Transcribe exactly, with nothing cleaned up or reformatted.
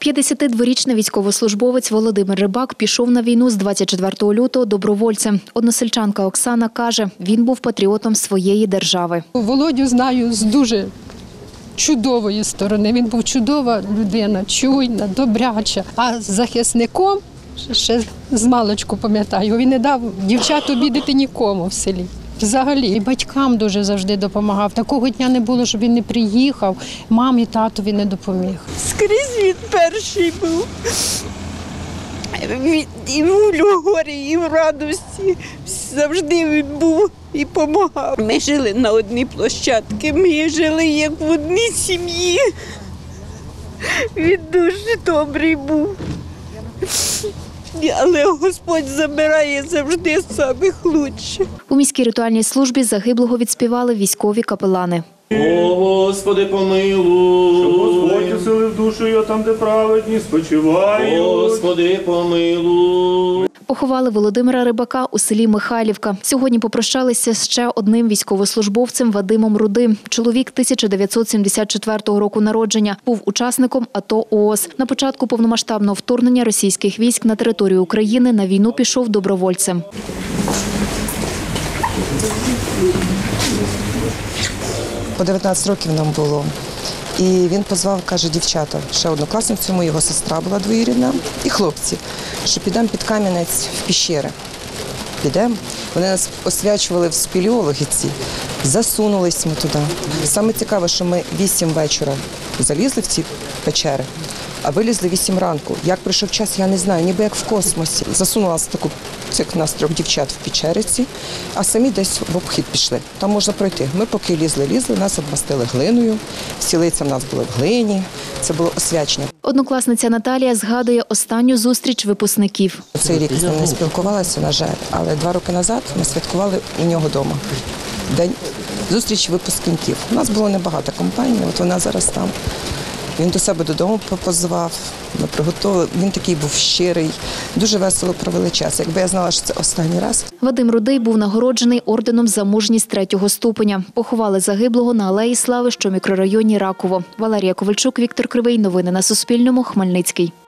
п'ятдесятидворічний військовослужбовець Володимир Рибак пішов на війну з двадцять четвертого лютого добровольцем. Односельчанка Оксана каже, він був патріотом своєї держави. Володю знаю з дуже чудової сторони. Він був чудова людина, чуйна, добряча. А з захисником, ще з маличку пам'ятаю, він не дав дівчат обідати нікому в селі. Взагалі, і батькам дуже завжди допомагав. Такого дня не було, щоб він не приїхав, мамі, татові не допоміг. Скрізь він перший був. І в горі, і в радості. Завжди він був і допомагав. Ми жили на одній площадці, ми жили як в одній сім'ї. Він дуже добрий був. Але Господь забирає завжди самих лучших. У міській ритуальній службі загиблого відспівали військові капелани. О, Господи, помилуй. Щоб Господь оселив душу його там, де праведні спочивають. Господи, помилуй. Поховали Володимира Рибака у селі Михайлівка. Сьогодні попрощалися з ще одним військовослужбовцем Вадимом Рудим. Чоловік тисяча дев'ятсот сімдесят четвертого року народження. Був учасником АТО ООС. На початку повномасштабного вторгнення російських військ на територію України на війну пішов добровольцем. По дев'ятнадцять років нам було. І він позвав, каже, дівчата, ще однокласницю, мою, його сестра була двоюрідна, і хлопці, що підемо під Кам'янець в піщери. Підемо. Вони нас освячували в спелеологи ці. Засунулись ми туди. Саме цікаве, що ми вісім вечора залізли в ці печери, а вилізли вісім ранку. Як прийшов час, я не знаю, ніби як в космосі. Засунулася таку, цих нас трьох дівчат в печериці, а самі десь в обхід пішли. Там можна пройти. Ми поки лізли-лізли, нас обмастили глиною, всі лиця в нас були в глині. Це було освячення. Однокласниця Наталія згадує останню зустріч випускників. Цей рік з ним не спілкувалася, на жаль, але два роки назад ми святкували у нього вдома. День зустрічі випускників. У нас було небагато компаній, от вона зараз там. Він до себе додому позвав, ми приготували. Він такий був щирий, дуже весело провели час. Якби я знала, що це останній раз. Вадим Рудий був нагороджений орденом за мужність третього ступеня. Поховали загиблого на Алеї Слави, що в мікрорайоні Раково. Валерія Ковальчук, Віктор Кривий. Новини на Суспільному. Хмельницький.